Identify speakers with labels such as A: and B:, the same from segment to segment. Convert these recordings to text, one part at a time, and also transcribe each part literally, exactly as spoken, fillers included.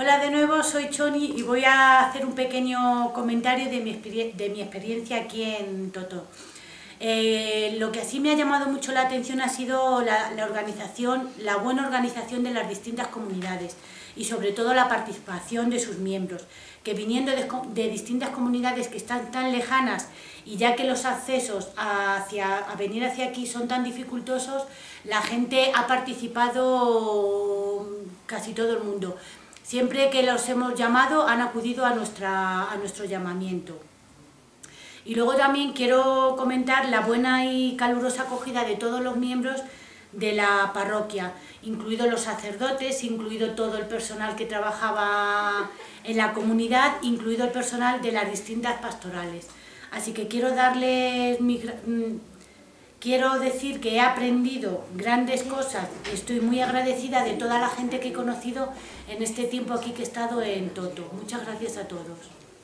A: Hola de nuevo, soy Choni y voy a hacer un pequeño comentario de mi, de mi experiencia aquí en Toto. Eh, lo que así me ha llamado mucho la atención ha sido la, la organización, la buena organización de las distintas comunidades y sobre todo la participación de sus miembros, que viniendo de, de distintas comunidades que están tan lejanas y ya que los accesos hacia, a venir hacia aquí son tan dificultosos, la gente ha participado casi todo el mundo. Siempre que los hemos llamado han acudido a, nuestra, a nuestro llamamiento. Y luego también quiero comentar la buena y calurosa acogida de todos los miembros de la parroquia, incluidos los sacerdotes, incluido todo el personal que trabajaba en la comunidad, incluido el personal de las distintas pastorales. Así que quiero darles mi, quiero decir que he aprendido grandes cosas y estoy muy agradecida de toda la gente que he conocido en este tiempo aquí que he estado en Toto. Muchas gracias a todos.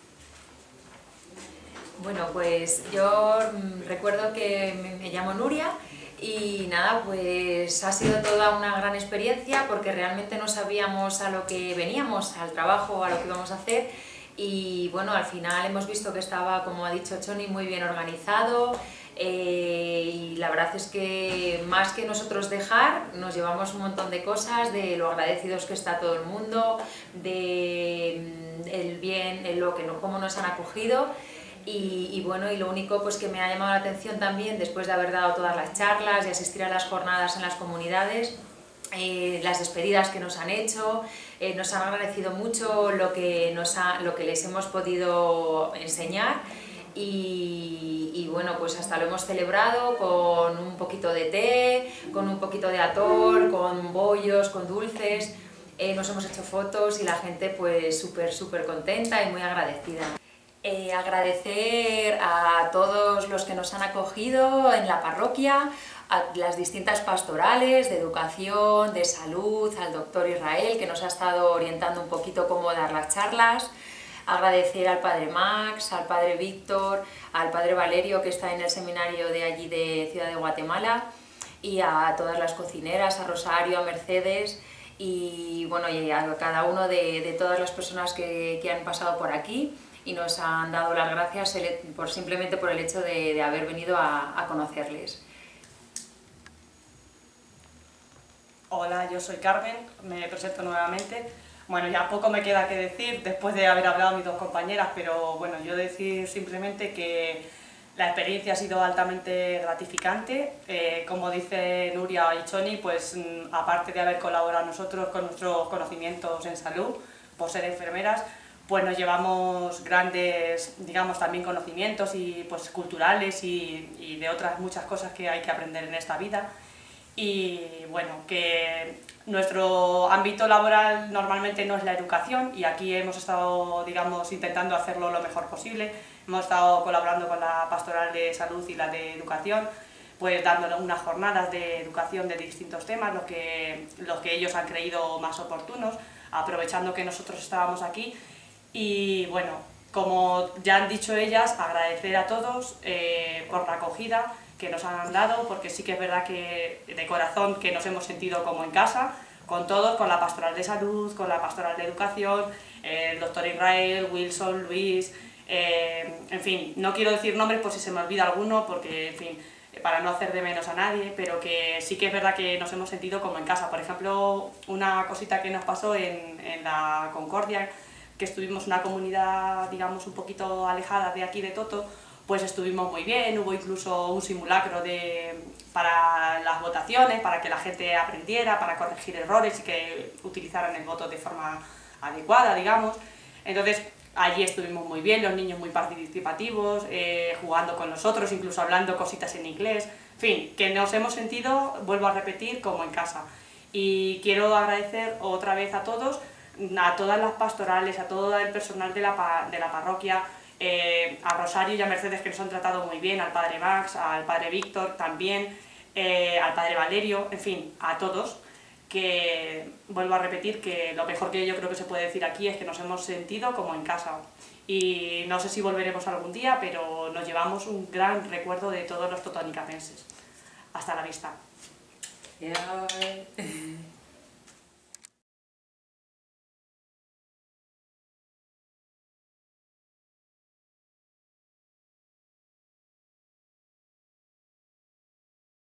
B: Bueno, pues yo recuerdo que me llamo Nuria y nada, pues ha sido toda una gran experiencia porque realmente no sabíamos a lo que veníamos, al trabajo, a lo que íbamos a hacer y bueno, al final hemos visto que estaba, como ha dicho Choni, muy bien organizado eh, y la verdad es que más que nosotros dejar, nos llevamos un montón de cosas, de lo agradecidos que está todo el mundo, de el bien, de lo que no, cómo nos han acogido. Y, y bueno, y lo único pues que me ha llamado la atención también, después de haber dado todas las charlas y asistir a las jornadas en las comunidades, eh, las despedidas que nos han hecho, eh, nos han agradecido mucho lo que, nos ha, lo que les hemos podido enseñar y, y bueno, pues hasta lo hemos celebrado con un poquito de té, con un poquito de ator, con bollos, con dulces, eh, nos hemos hecho fotos y la gente pues súper súper contenta y muy agradecida. Eh, agradecer a todos los que nos han acogido en la parroquia, a las distintas pastorales de educación, de salud, al doctor Israel que nos ha estado orientando un poquito cómo dar las charlas, agradecer al padre Max, al padre Víctor, al padre Valerio que está en el seminario de allí de Ciudad de Guatemala y a todas las cocineras, a Rosario, a Mercedes y, bueno, y a cada uno de, de todas las personas que, que han pasado por aquí y nos han dado las gracias por, simplemente por el hecho de, de haber venido a, a conocerles.
C: Hola, yo soy Carmen, me presento nuevamente. Bueno, ya poco me queda que decir después de haber hablado mis dos compañeras, pero bueno, yo decir simplemente que la experiencia ha sido altamente gratificante. Eh, como dice Nuria y Choni, pues aparte de haber colaborado nosotros con nuestros conocimientos en salud, por ser enfermeras, pues nos llevamos grandes, digamos, también conocimientos y, pues, culturales y, y de otras muchas cosas que hay que aprender en esta vida. Y bueno, que nuestro ámbito laboral normalmente no es la educación y aquí hemos estado, digamos, intentando hacerlo lo mejor posible. Hemos estado colaborando con la Pastoral de Salud y la de Educación, pues dando unas jornadas de educación de distintos temas, los que, los que ellos han creído más oportunos, aprovechando que nosotros estábamos aquí. Y bueno, como ya han dicho ellas, agradecer a todos eh, por la acogida que nos han dado, porque sí que es verdad que de corazón que nos hemos sentido como en casa, con todos, con la Pastoral de Salud, con la Pastoral de Educación, eh, el doctor Israel, Wilson, Luis, eh, en fin, no quiero decir nombres por si se me olvida alguno, porque en fin, para no hacer de menos a nadie, pero que sí que es verdad que nos hemos sentido como en casa. Por ejemplo, una cosita que nos pasó en, en la Concordia, que estuvimos una comunidad, digamos, un poquito alejada de aquí de Toto, pues estuvimos muy bien, hubo incluso un simulacro de, para las votaciones, para que la gente aprendiera, para corregir errores y que utilizaran el voto de forma adecuada, digamos. Entonces, allí estuvimos muy bien, los niños muy participativos, eh, jugando con nosotros, incluso hablando cositas en inglés, en fin, que nos hemos sentido, vuelvo a repetir, como en casa. Y quiero agradecer otra vez a todos, a todas las pastorales, a todo el personal de la, de la parroquia, eh, a Rosario y a Mercedes que nos han tratado muy bien, al padre Max, al padre Víctor también, eh, al padre Valerio, en fin, a todos, que vuelvo a repetir que lo mejor que yo creo que se puede decir aquí es que nos hemos sentido como en casa. Y no sé si volveremos algún día, pero nos llevamos un gran recuerdo de todos los totonicacenses. Hasta la vista.
B: Yeah.